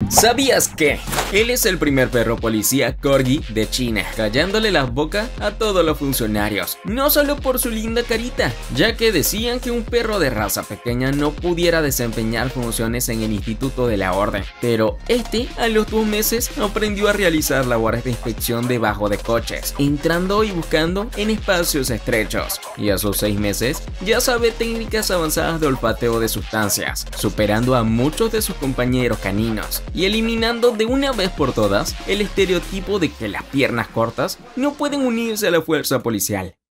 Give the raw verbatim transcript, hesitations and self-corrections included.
¿Sabías que? Él es el primer perro policía corgi de China, callándole las bocas a todos los funcionarios, no solo por su linda carita, ya que decían que un perro de raza pequeña no pudiera desempeñar funciones en el Instituto de la Orden, pero este a los dos meses aprendió a realizar labores de inspección debajo de coches, entrando y buscando en espacios estrechos, y a sus seis meses ya sabe técnicas avanzadas de olfateo de sustancias, superando a muchos de sus compañeros caninos y eliminando de una vez por todas el estereotipo de que las piernas cortas no pueden unirse a la fuerza policial.